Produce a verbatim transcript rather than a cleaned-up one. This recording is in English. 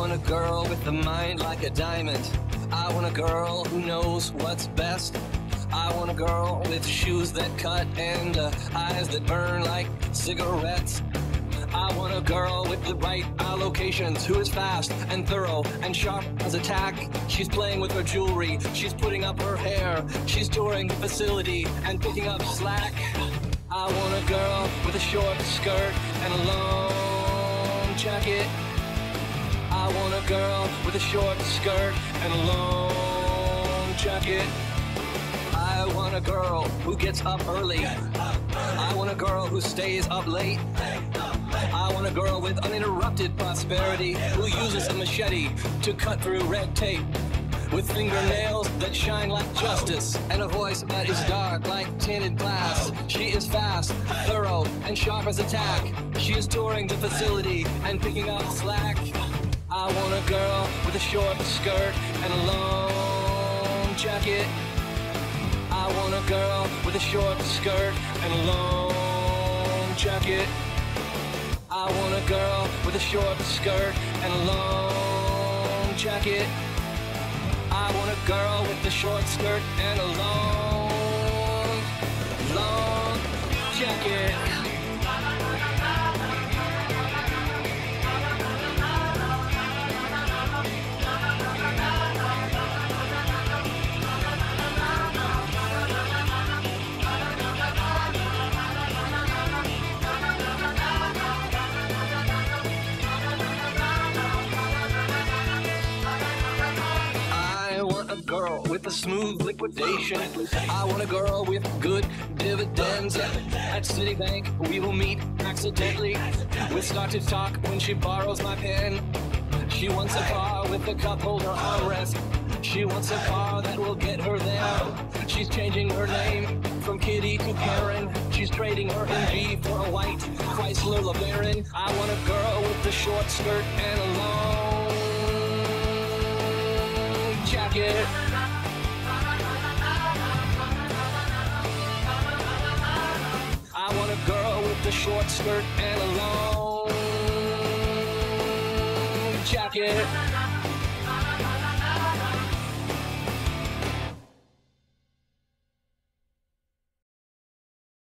want a girl with a mind like a diamond. I want a girl who knows what's best. I want a girl with shoes that cut and uh, eyes that burn like cigarettes. I want a girl with the right allocations, who is fast and thorough and sharp as a tack. She's playing with her jewelry, she's putting up her hair, she's touring the facility and picking up slack. I want a girl with a short skirt and a long jacket. I want a girl with a short skirt and a long jacket. I want a girl who gets up early. I want a girl who stays up late. I want a girl with uninterrupted prosperity, who uses a machete to cut through red tape, with fingernails that shine like justice and a voice that is dark like tinted glass. She is fast, thorough, and sharp as a tack. She is touring the facility and picking up slack. I want a girl with a short skirt and a long jacket. I want a girl with a short skirt and a long jacket. I want a girl with a short skirt and a long jacket. I want a girl with a short skirt and a long, long jacket. Girl with a smooth liquidation. I want a girl with good dividends. At Citibank we will meet accidentally. We'll start to talk when she borrows my pen. She wants a car with a cup holder armrest. She wants a car that will get her there. She's changing her name from Kitty to Karen. She's trading her M G for a white Chrysler LeBaron. I want a girl with a short skirt and a long jacket. I want a girl with a short skirt and a long jacket.